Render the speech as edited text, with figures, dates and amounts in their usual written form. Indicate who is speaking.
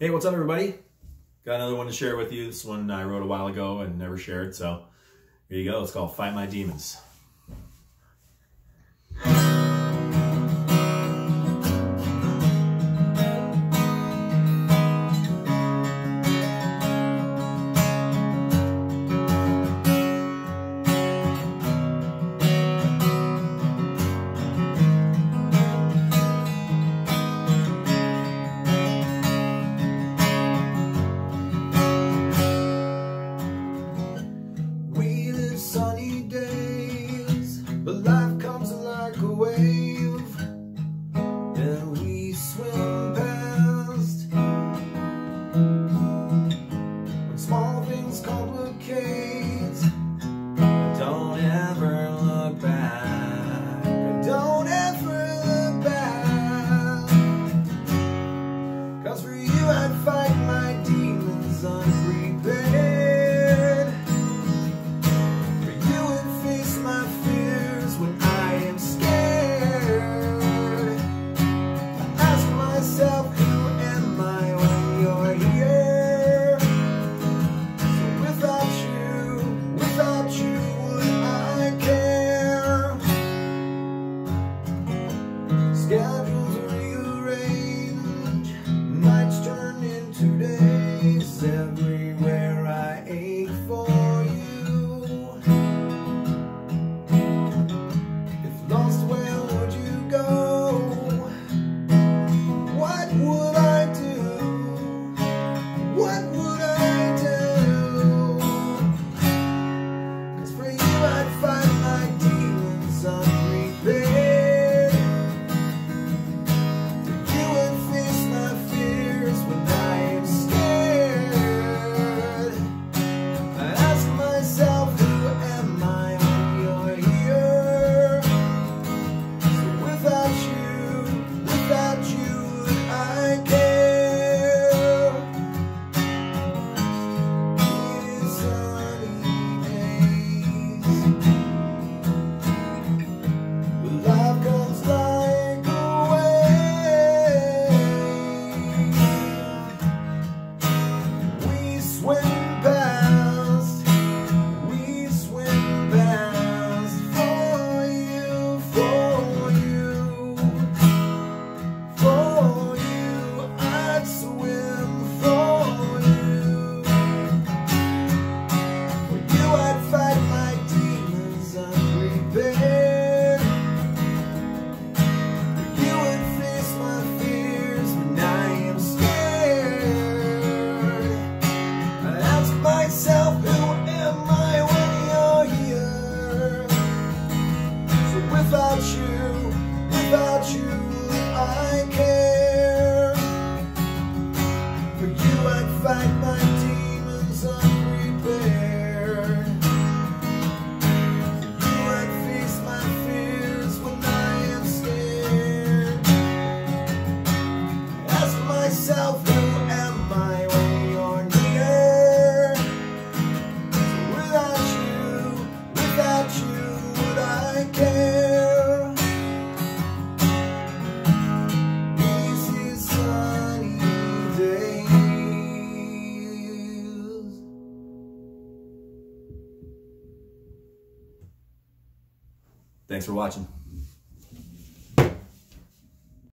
Speaker 1: Hey, what's up everybody? Got another one to share with you. This one I wrote a while ago and never shared, so here you go. It's called Fight My Demons.
Speaker 2: Sunny days, but life comes like a wave, and we swim past. When small things complicate, don't ever look back. Don't ever look back. 'Cause for you I'd fight my demons unprepared. Schedules rearrange, nights turn into days. Everywhere I ache for you. If lost, where would you go? What would I do? What would I do? 'Cause for you I'd fight my demons unprepared. Without you, I care. For you, I'd fight my demons unprepared. For you, I'd face my fears when I am scared. Ask myself, who am I when you're near? So without you, would I care?
Speaker 1: Thanks for watching.